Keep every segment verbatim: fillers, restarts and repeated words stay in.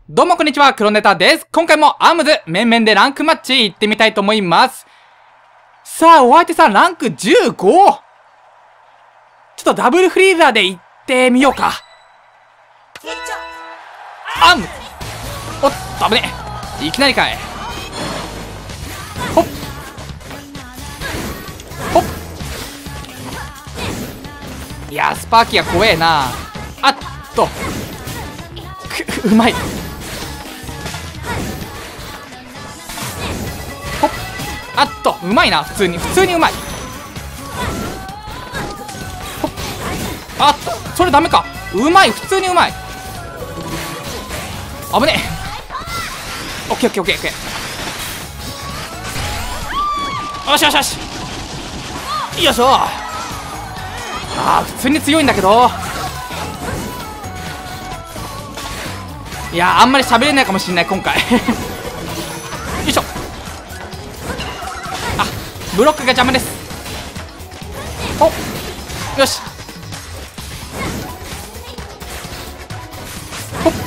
どうもこんにちは、黒ネタです。今回もアームズ、面々でランクマッチ行ってみたいと思います。さあ、お相手さん、ランクじゅうご! ちょっとダブルフリーザーで行ってみようか。アームおっと、危ねえ。いきなりかい。ほっほっいやー、スパーキーが怖えな。あっとく、うまい。ほっあっと、うまいな。普通に普通にうまい。ほっあっと、それダメか。うまい、普通にうまい。危ねえ。オッケーオッケーオッケーオッケー。よしよしよし、よいしょ。ああ、普通に強いんだけど。いやー、あんまり喋れないかもしれない今回。よいしょ。あ、ブロックが邪魔です。およし。ほっ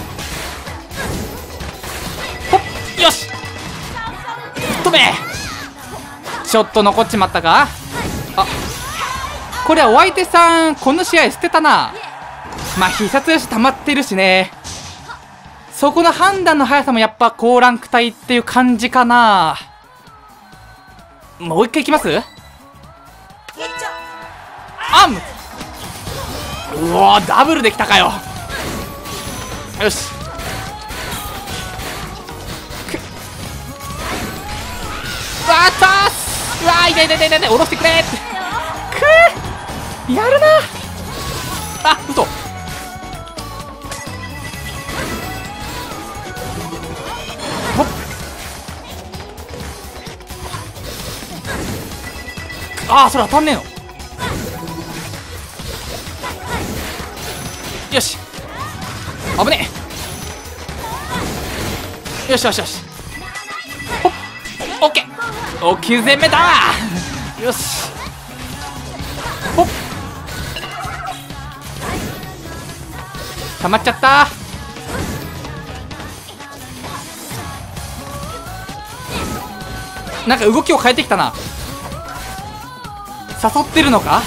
ほっよし。飛べ。ちょっと残っちまったか。あ、これはお相手さんこの試合捨てたな。まあ必殺よし溜まってるしね。そこの判断の速さもやっぱ高ランク帯っていう感じかな。もう一回いきます。アームうおー、ダブルできたかよ。よし。くうわーったーす。うわー、痛い痛い痛い痛い痛い。下ろしてくれーって。くーやるな。あ、うそ。ああ、それ当たんねえの。よし、危ねえ。よしよしよし。ほっオッケー。おきゅうぜんめだ。よし。ほっ溜まっちゃった。なんか動きを変えてきたな。誘ってるのか。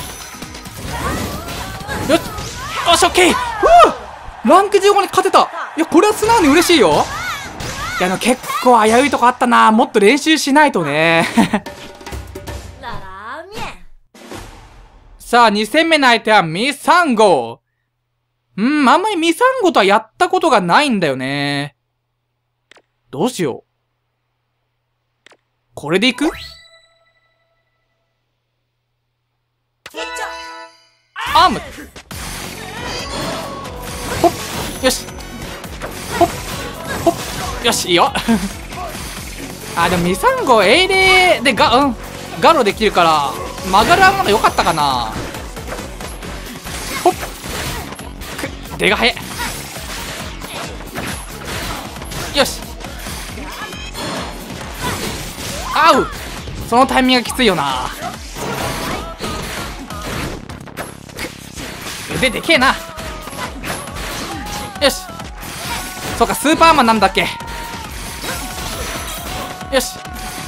よしよし、オッケー。ランクじゅうごに勝てた。いや、これは素直に嬉しいよ。いや、あの結構危ういとこあったな。もっと練習しないとね。さあ、に戦目の相手はミサンゴ。うん、あんまりミサンゴとはやったことがないんだよね。どうしよう。これでいく？アームほっよし。ほっほっよし、いいよ。あ、でもミサンゴ英霊でガ、うん、ガロできるから曲がるはまだ良かったかな。ほっく出が早い。よし。あう、そのタイミングがきついよな。腕でけえな。よし。そうか、スーパーマンなんだっけ。よし、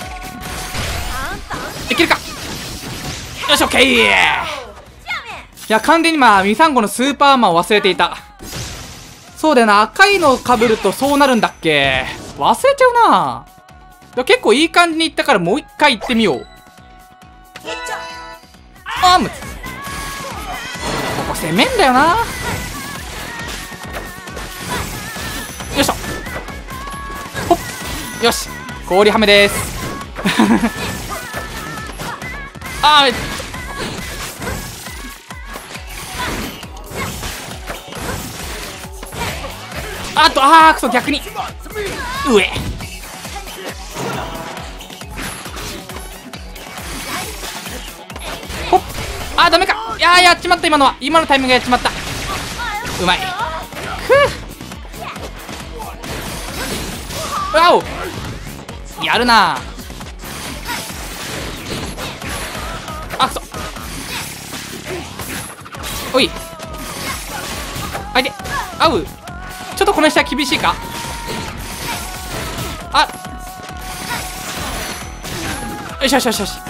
いけるか。よし、オッケー。いや、完全に今ミサンゴのスーパーマンを忘れていた。そうだよな、赤いの被るとそうなるんだっけ。忘れちゃうな。結構いい感じにいったからもう一回行ってみよう。アームここ攻めんだよな。よいしょ。ほっよし、氷はめです。あー、あっと、あーくそ、逆に上。ほっあー、ダメか。いやー、やっちまった。今のは今のタイミングやっちまった。うまい。くうわお、やるな。あくそ。おい相手、合う。ちょっとこの下厳しいか。 あよしよしよしよし、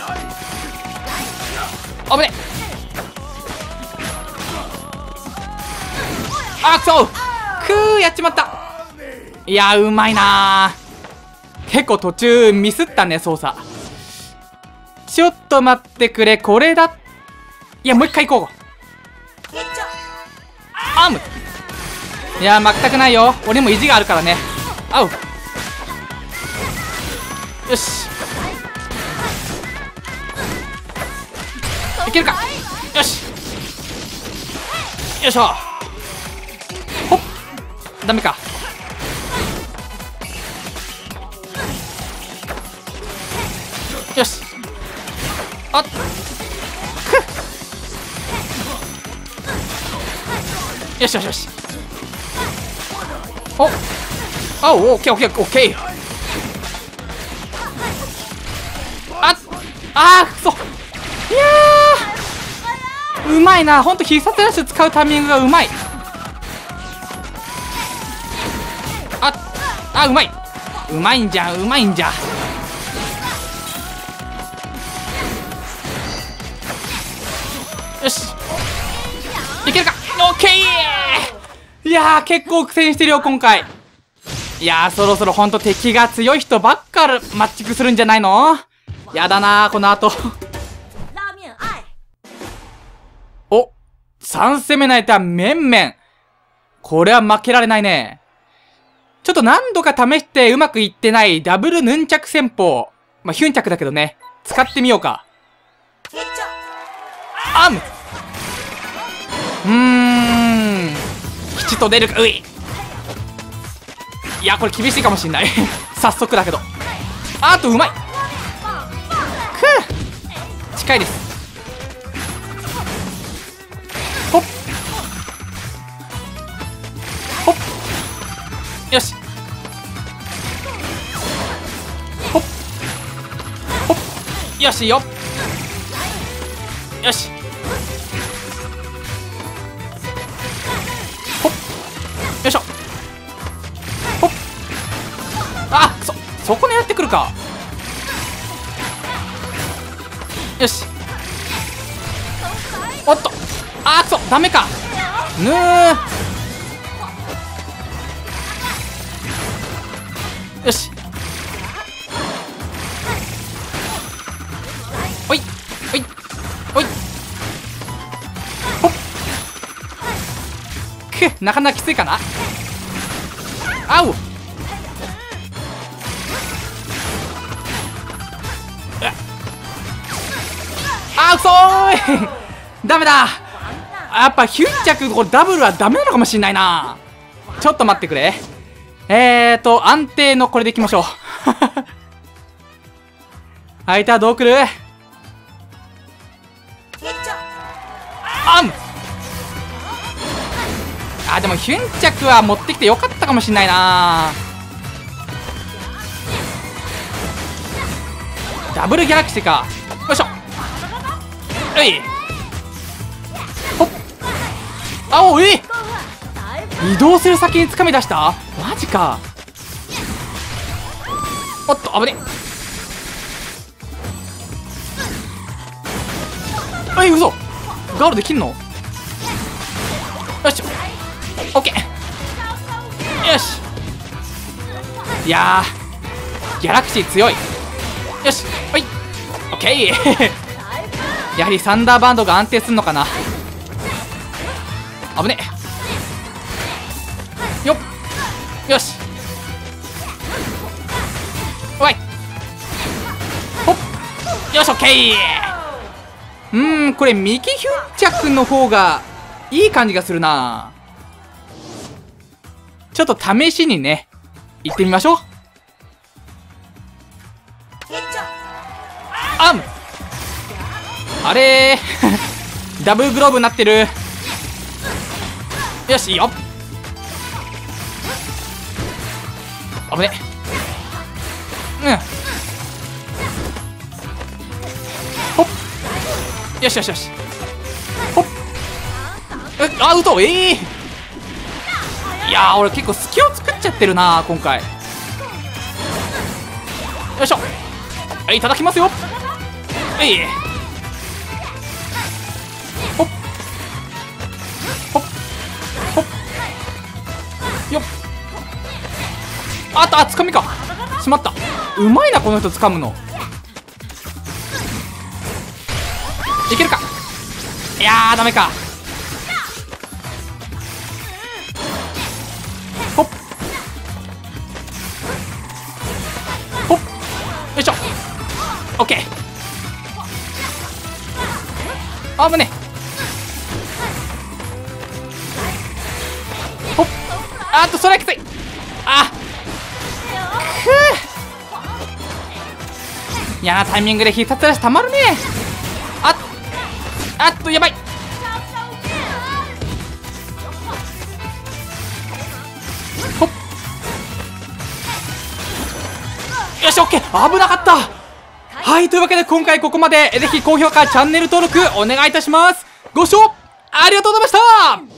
危ね。あくそ、くー、やっちまった。いやうまいなー。結構途中ミスったね、操作。ちょっと待ってくれ、これだ。いやもう一回行こう。アーム。いや負けたくないよ、俺も意地があるからね。あう、よし、いけるか。よし、よいしょ。ほっ、ダメか。よし、あっ、よしよしよし。おあ、オッケーオッケーオッケー。あっ、あーくそ。いやーうまいな、ほんと必殺ダッシュ使うタイミングがうまい。ああ、うまい、うまいんじゃうまいんじゃ。よし、いけるか。オッケー。いやー結構苦戦してるよ今回。いやーそろそろほんと敵が強い人ばっかマッチングするんじゃないの。やだなーこの後お、さん攻めないとめんめん。これは負けられないね。ちょっと何度か試してうまくいってないダブルヌンチャク戦法、まあ、ヒュンチャクだけどね、使ってみようか。アーム。うーん、吉と出るか。うい、いやこれ厳しいかもしんない早速だけど。あとうまい。くぅ、近いです。ほっほっ、よし、ほっほっ、よしよよし、ほっ、よいしょ、ほっ、あ、そそこ狙ってくるか。よし、おっと、あーくそ、ダメか。ぬー、よし、おいおいおい、ほっ、く、なかなかきついかな。あう、あーくそーいダメだ。やっぱヒュンチャクこれダブルはダメなのかもしんないな。ちょっと待ってくれ。えーと安定のこれでいきましょう相手はどう来る。あんあ、でもヒュンチャクは持ってきてよかったかもしんないな。ダブルギャラクシーか。よいしょ、うい、ほっ、あおい、移動する先に掴み出した。マジか。おっと危ねえ。え、嘘、ガールできんの。よし、オッケー、よし。いやーギャラクシー強い。よし、ほい、オッケーやはりサンダーバードが安定するのかな。危ねえ。よっ、よし、おい、ほっ、よし、オッケー。うーん、これ右ヒュンチャクの方がいい感じがするな。ちょっと試しにね行ってみましょう。あん、あれーダブルグローブになってる。よし、いいよ。危ねえ。うん、ほっ、よしよしよし、ほっ、え、あ、うと、ええー、いやー俺結構隙を作っちゃってるな今回。 よいしょ。はい、いただきますよ。はい、ほっほっほっよっ。あっと、あ、つかみか。しまった。うまいなこの人、つかむの。いけるか。いやーダメか。ほっほっよいしょ。オッケー。あぶね。ほっ。あーっと、それはきつい。あくー。嫌なタイミングで必殺ラッシュたまるね。あっあっと、やばい。ほっ。よし、オッケー。危なかった。はい、というわけで今回ここまで。ぜひ高評価、チャンネル登録お願いいたします。ご視聴ありがとうございました。